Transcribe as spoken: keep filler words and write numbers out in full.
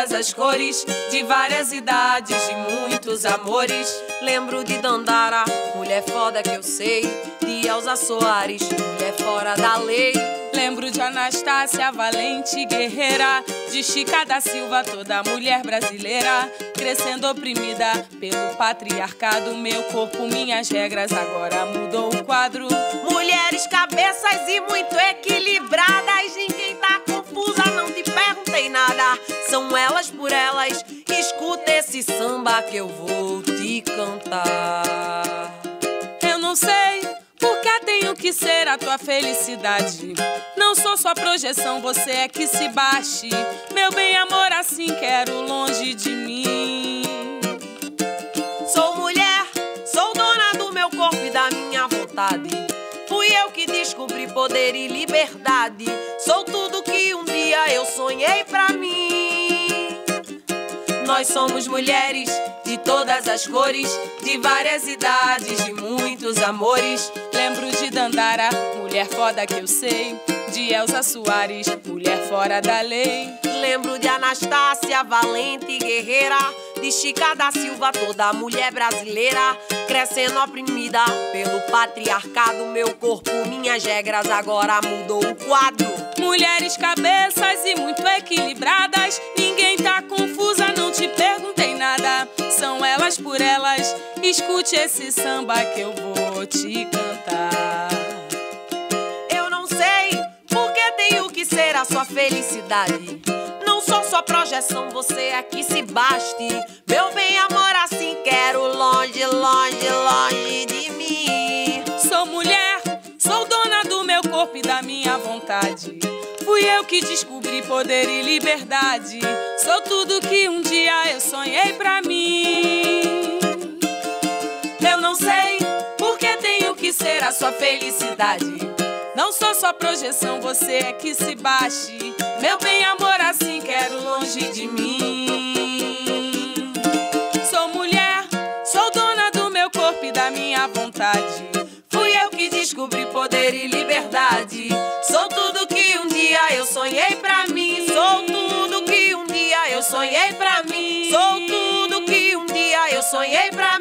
todas as cores, de várias idades, de muitos amores. Lembro de Dandara, mulher foda que eu sei, de Elza Soares, mulher fora da lei. Lembro de Anastácia, valente guerreira, de Chica da Silva, toda mulher brasileira, crescendo oprimida pelo patriarcado. Meu corpo, minhas regras, agora mudou o quadro. Mulheres cabeças e muito equilibradas, ninguém tá confusa, não te perguntei nada. São elas por elas, escuta esse samba que eu vou te cantar. Eu não sei porque tenho que ser a tua felicidade. Não sou sua projeção, você é que se baixe. Meu bem, amor, assim quero longe de mim. Sou mulher, sou dona do meu corpo e da minha vontade. Fui eu que descobri poder e liberdade. Sou tudo que um dia eu sonhei pra mim. Nós somos mulheres de todas as cores, de várias idades, de muitos amores. Lembro de Dandara, mulher foda que eu sei, de Elza Soares, mulher fora da lei. Lembro de Anastácia, valente guerreira, de Chica da Silva, toda mulher brasileira, crescendo oprimida pelo patriarcado. Meu corpo, minhas regras, agora mudou o quadro. Mulheres cabeças e muito equilibradas, ninguém tá confusa, não te perguntei nada. São elas por elas, escute esse samba que eu vou te cantar. Eu não sei porque tenho que ser a sua felicidade. Não sou sua projeção, você é que se baste. Meu bem, amor, assim quero longe, longe, longe de mim. Sou mulher, sou dona do meu corpo e da minha vontade. Fui eu que descobri poder e liberdade. Sou tudo que um dia eu sonhei pra mim. Eu não sei porque tenho que ser a sua felicidade. Não sou sua projeção, você é que se baixe. Meu bem, amor, assim quero longe de mim. Sou mulher, sou dona do meu corpo e da minha vontade. Fui eu que descobri poder e liberdade. Sou tudo que um dia eu sonhei pra mim. Sou tudo que um dia eu sonhei pra mim. Sou tudo que um dia eu sonhei pra mim.